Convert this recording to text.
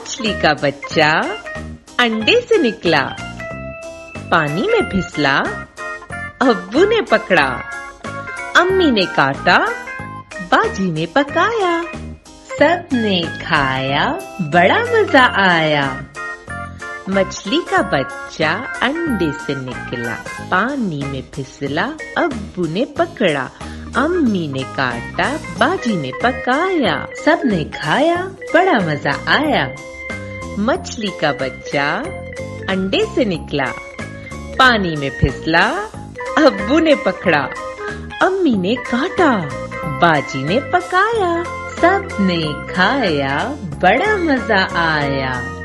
मछली का बच्चा अंडे से निकला, पानी में फिसला, अब्बू ने पकड़ा, अम्मी ने काटा, बाजी ने पकाया, सबने खाया, बड़ा मजा आया। मछली का बच्चा अंडे से निकला, पानी में फिसला, अब्बू ने पकड़ा, अम्मी ने काटा, बाजी ने पकाया, सबने खाया, बड़ा मजा आया। मछली का बच्चा अंडे से निकला, पानी में फिसला, अब्बू ने पकड़ा, अम्मी ने काटा, बाजी ने पकाया, सबने खाया, बड़ा मजा आया।